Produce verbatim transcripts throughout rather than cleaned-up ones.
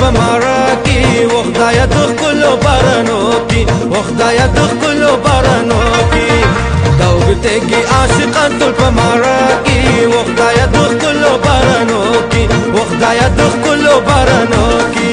پمارا کی و خدایا د خپلو بارانو کی و خدایا د خپلو بارانو کی دوګتګي عاشقان ټول پمارا کی و خدایا د خپلو بارانو کی و خدایا د خپلو بارانو کی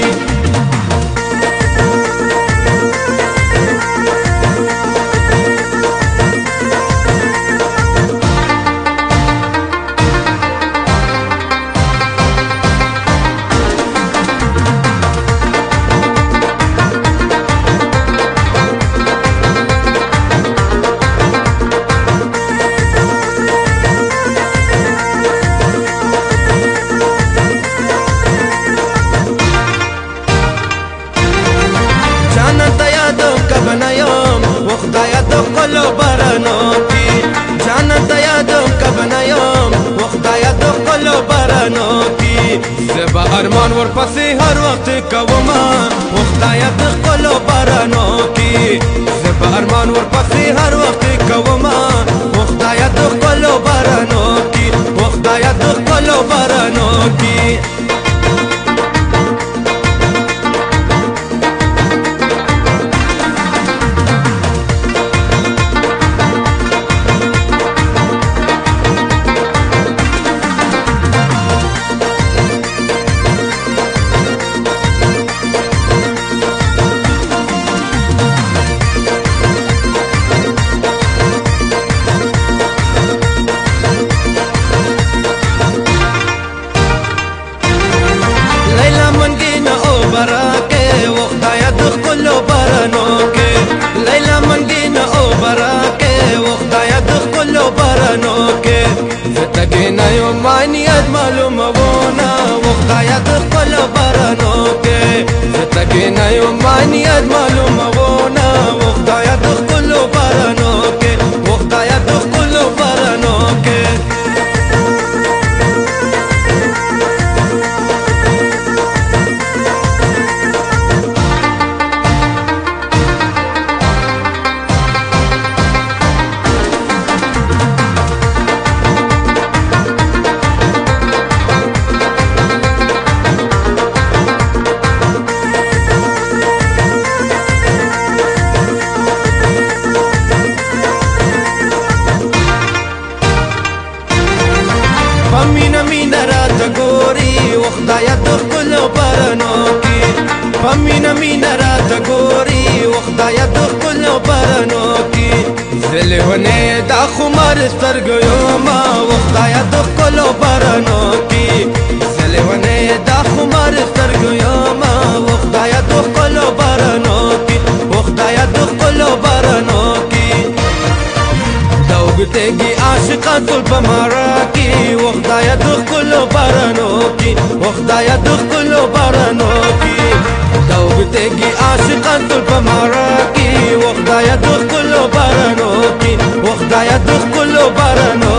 خدایا د خپلو بارانو کی جانت یادم کبنا یم و خدایا د خپلو بارانو کی زبا ارمان ورپسې هر وخت کوما و خدایا د خپلو بارانو کی زبا ارمان ورپسې هر وخت کوما و خدایا د خپلو بارانو کی و خدایا د خپلو بارانو کی لیلا منگینا او براکے و خدایا د خپلو بارانو کې زتګینا یو مانیت معلوم وونه و خدایا د خپلو بارانو کې زتګینا یو مانیت معلوم وونه و خدایا د خپلو بارانو کې و خدایا د خپلو بارانو کې مینا مینا رات ګوري و خدایا د خپلو بارانو کی مینا مینا رات ګوري و خدایا د خپلو بارانو کی زلهونه دا خمار سترګو ما و خدایا د خپلو بارانو کی زلهونه دا خمار سترګو ما و خدایا د خپلو بارانو کی و خدایا د خپلو بارانو کی دوګتګي عاشقان ټول پمارا کی و خدایا د خپلو بارانو کی و خدایا د خپلو بارانو کی دوګتګي عاشقان ټول پمارا کی و خدایا د خپلو بارانو کی و خدایا د خپلو بارانو